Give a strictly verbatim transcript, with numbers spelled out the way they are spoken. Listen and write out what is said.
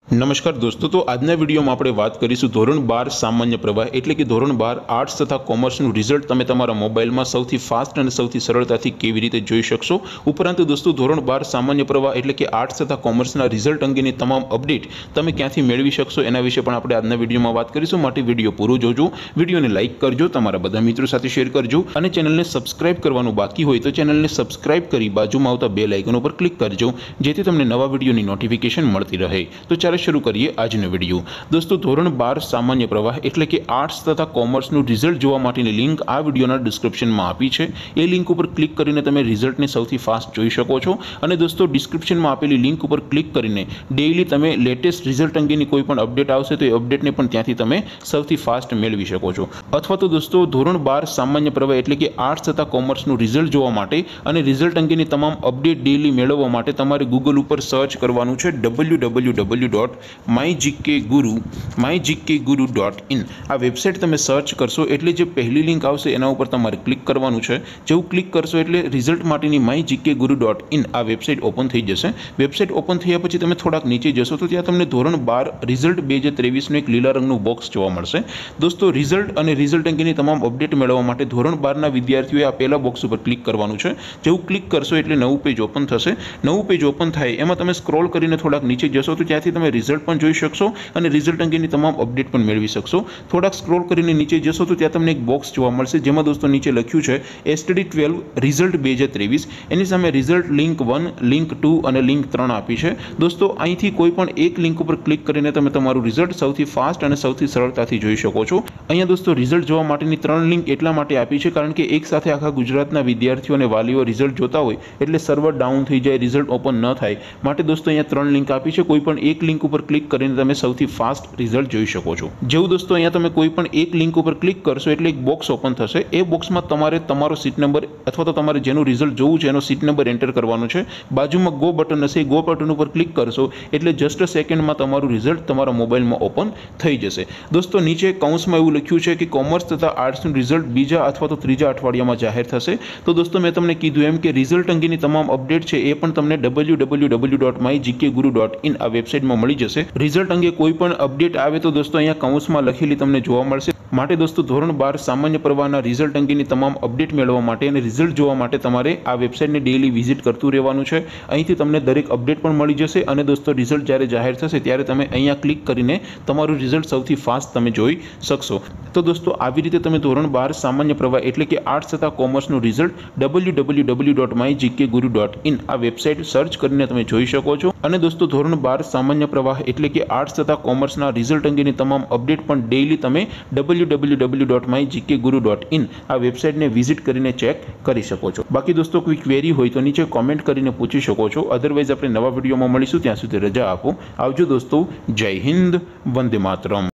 नमस्कार दोस्तों, तो आज विडियो में આપણે વાત કરીશું ધોરણ બાર સામાન્ય પ્રવાહ એટલે કે ધોરણ બાર આર્ટ્સ તથા કોમર્સનું રિઝલ્ટ તમે તમારા મોબાઈલમાં સૌથી ફાસ્ટ અને સૌથી સરળતાથી કેવી રીતે જોઈ શકશો। ઉપરાંત દોસ્તો ધોરણ બાર સામાન્ય પ્રવાહ એટલે કે આર્ટ્સ તથા કોમર્સના રિઝલ્ટ અંગેની તમામ અપડેટ તમે ક્યાંથી મેળવી શકશો એના વિશે પણ આપણે આજના વિડિયોમાં વાત કરીશું। માટે વિડિયો પૂરો જોજો, વિડિયોને લાઈક કરજો, તમારા બધા મિત્રો સાથે શેર કરજો અને ચેનલને સબસ્ક્રાઇબ કરવાનું બાકી હોય તો ચેનલને સબસ્ક્રાઇબ કરી બાજુમાં આવતા બેલ આઇકન ઉપર ક્લિક કરજો જેથી તમને નવા વિડિયોની નોટિફિકેશન મળતી રહે। તો ચાલો शुरू करिए आज नो वीडियो। दोस्तों धोरण बार सामान्य प्रवाह एटले के आर्ट्स तथा कॉमर्सનું રિઝલ્ટ જોવા માટેની લિંક આ વિડિયોના ડિસ્ક્રિપ્શનમાં આપી છે। એ લિંક ઉપર ક્લિક કરીને તમે રિઝલ્ટને સૌથી ફાસ્ટ જોઈ શકો છો અને દોસ્તો ડિસ્ક્રિપ્શનમાં આપેલી લિંક ઉપર ક્લિક કરીને ડેઈલી તમે લેટેસ્ટ રિઝલ્ટ અંગેની કોઈ પણ અપડેટ આવશે તો એ અપડેટને પણ ત્યાંથી તમે સૌથી ફાસ્ટ મેળવી શકો છો। અથવા તો દોસ્તો ધોરણ બાર સામાન્ય પ્રવાહ એટલે કે આર્ટ્સ તથા કોમર્સનું રિઝલ્ટ જોવા માટે અને રિઝલ્ટ અંગેની તમામ અપડેટ ડેઈલી મેળવવા માટે તમારે ગૂગલ ઉપર સર્ચ કરવાનું છે W W W dot my GK guru my GK guru dot in. आ वेबसाइट तमे सर्च करशो एटले जे पहली लिंक आवशे एना उपर तमारे क्लिक करवानुं छे। जेवुं क्लिक करशो एटले रिजल्ट माटेनी my GK guru dot in आ वेबसाइट ओपन थई जशे। वेबसाइट ओपन थया पछी तमे थोड़ाक नीचे जशो तो त्यां तमने धोरण बार रिजल्ट બે હજાર ત્રેવીસ નું एक લીલા रंगનું બોક્સ જોવા મળશે। दोस्तों रिजल्ट અને रिजल्ट अंगेनी તમામ અપડેટ મેળવવા માટે ધોરણ બાર ના વિદ્યાર્થીઓએ આ પહેલા બોક્સ ઉપર ક્લિક કરવાનું છે। જેવું ક્લિક કરશો એટલે નવું પેજ ઓપન થશે। નવું પેજ ઓપન થાય એમાં તમે સ્ક્રોલ કરીને થોડાક નીચે જશો તો ત્યાંથી તમે રિઝલ્ટ પણ જોઈ શકશો અને રિઝલ્ટ અંગેની તમામ અપડેટ પણ મેળવી શકશો। થોડાક સ્ક્રોલ કરીને નીચે જશો તો ત્યાં તમને એક બોક્સ જોવા મળશે જેમાં દોસ્તો નીચે લખ્યું છે એસટીડી બાર રિઝલ્ટ બે હજાર ત્રેવીસ। એની સામે રિઝલ્ટ લિંક એક, લિંક બે અને લિંક ત્રણ આપી છે। દોસ્તો અહીંથી કોઈ પણ એક લિંક ઉપર ક્લિક કરીને તમે તમારું રિઝલ્ટ સૌથી ફાસ્ટ અને સૌથી સરળતાથી જોઈ શકો છો। અહીંયા દોસ્તો રિઝલ્ટ જોવા માટેની ત્રણ લિંક એટલા માટે આપી છે કારણ કે એક સાથે આખા ગુજરાતના વિદ્યાર્થીઓ અને વાલીઓ રિઝલ્ટ જોતા હોય એટલે સર્વર ડાઉન થઈ જાય, રિઝલ્ટ ઓપન ન થાય, માટે દોસ્તો અહીંયા ત્રણ લિંક આપી છે। કોઈ પણ એક લિંક ઉપર ક્લિક કરીને તમે સૌથી ફાસ્ટ રિઝલ્ટ જોઈ શકો છો। જેવું દોસ્તો અહીંયા તમે કોઈ પણ એક લિંક ઉપર ક્લિક કરશો એટલે એક બોક્સ ઓપન થશે। એ બોક્સમાં તમારે તમારો સીટ નંબર અથવા તો તમારે જેનું રિઝલ્ટ જોવું છે એનો સીટ નંબર એન્ટર કરવાનો છે। બાજુમાં ગો બટન હશે, ગો બટન ઉપર ક્લિક કરશો એટલે જસ્ટ અ સેકન્ડમાં તમારું રિઝલ્ટ તમારા મોબાઈલમાં ઓપન થઈ જશે। દોસ્તો નીચે કૌંસમાં એવું લખ્યું છે કે કોમર્સ તથા આર્ટ્સનું રિઝલ્ટ બીજા અથવા તો ત્રીજા અઠવાડિયામાં જાહેર થશે। તો દોસ્તો મેં તમને કીધું એમ કે રિઝલ્ટ અંગેની તમામ અપડેટ છે એ પણ તમને W W W dot my GK guru dot in આ વેબસાઇટમાં મળી જશે। રિઝલ્ટ અંગે કોઈ પણ અપડેટ આવે તો દોસ્તો અહીંયા કૌંસમાં લખેલી તમને જોવા મળશે। માટે દોસ્તો ધોરણ બાર સામાન્ય પ્રવાહના રિઝલ્ટ અંગેની તમામ અપડેટ મેળવવા માટે અને રિઝલ્ટ જોવા માટે તમારે આ વેબસાઇટને ડેઈલી વિઝિટ કરતું રહેવાનું છે। અહીંથી તમને દરેક અપડેટ પણ મળી જશે અને દોસ્તો રિઝલ્ટ જ્યારે જાહેર થશે ત્યારે તમે અહીંયા ક્લિક કરીને તમારું રિઝલ્ટ સૌથી ફાસ્ટ તમે જોઈ શકશો। તો દોસ્તો આવી રીતે તમે ધોરણ બાર સામાન્ય પ્રવાહ એટલે કે આર્ટ્સ તથા કોમર્સનું result W W W dot my GK guru dot in આ વેબસાઇટ સર્ચ કરીને તમે જોઈ શકો છો। અને દોસ્તો ધોરણ બાર સામાન્ય પ્રવાહ એટલે કે આર્ટ્સ તથા કોમર્સના રિઝલ્ટ અંગેની તમામ અપડેટ પણ ડેઈલી તમે W W W dot my GK guru dot in આ વેબસાઇટને વિઝિટ કરીને ચેક કરી શકો છો। બાકી દોસ્તો કોઈ ક્વેરી હોય તો નીચે કોમેન્ટ કરીને પૂછી શકો છો। અધરવાઇઝ આપણે નવા વિડીયોમાં મળીશું, ત્યાં સુધી રજા આપો। આવજો દોસ્તો, જય હિન્દ, વંદે માતરમ।